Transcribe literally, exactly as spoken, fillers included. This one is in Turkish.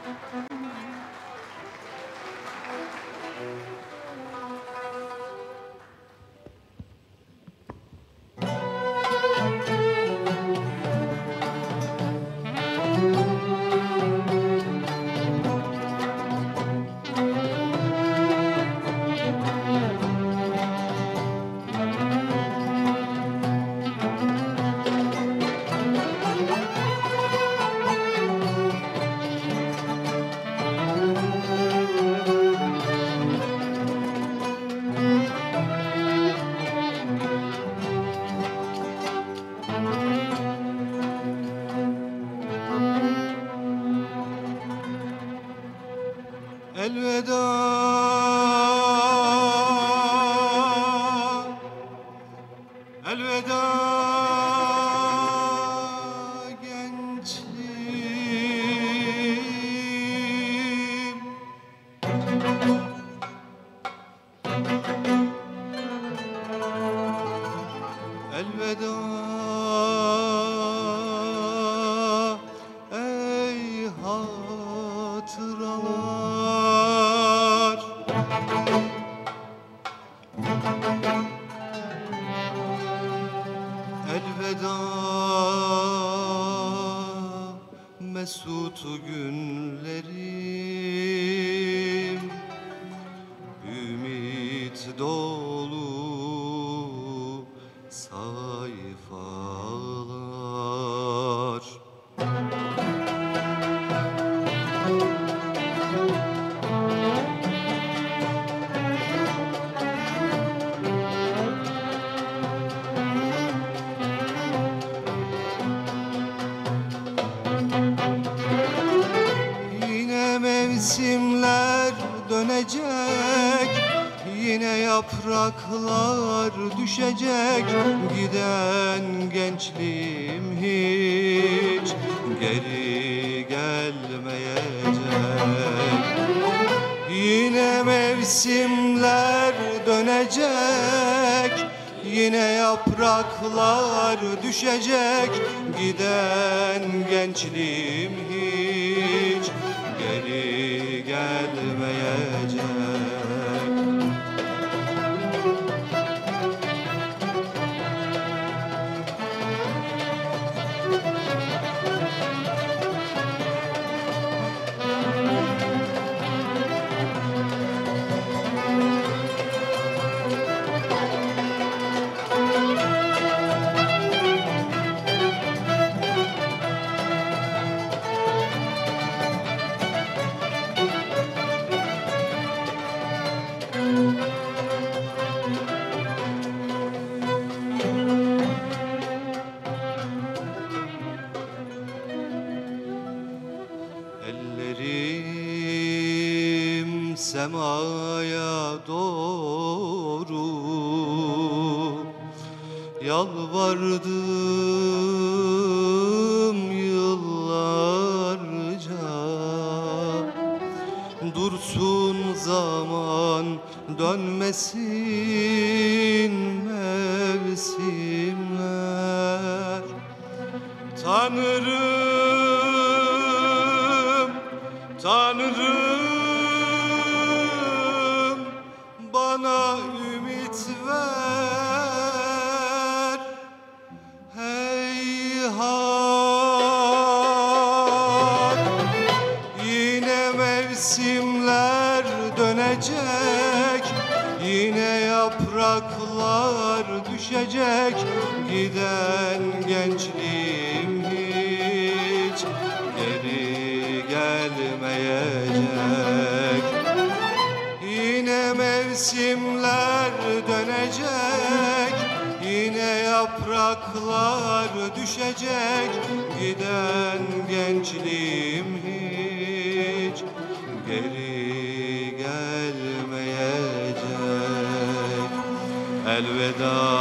Elveda, elveda gençliğim. Elveda ey hatıralar. Elveda mesut günlerim, ümit dolu sayfalar. Mevsimler dönecek, yine yapraklar düşecek. Giden gençliğim hiç geri gelmeyecek. Yine mevsimler dönecek, yine yapraklar düşecek. Giden gençliğim hiç geri gelmeyecek. Ellerim semaya doğru yalvardım yıllarca. Dursun zaman, dönmesin mevsimler. Tanrım, Tanrım, bana ümit ver. Heyhat, yine mevsimler dönecek, yine yapraklar düşecek. Giden gençliğim hiç geri gelmeyecek. Yine mevsimler dönecek, yine yapraklar düşecek. Giden gençliğim hiç geri gelmeyecek. Elveda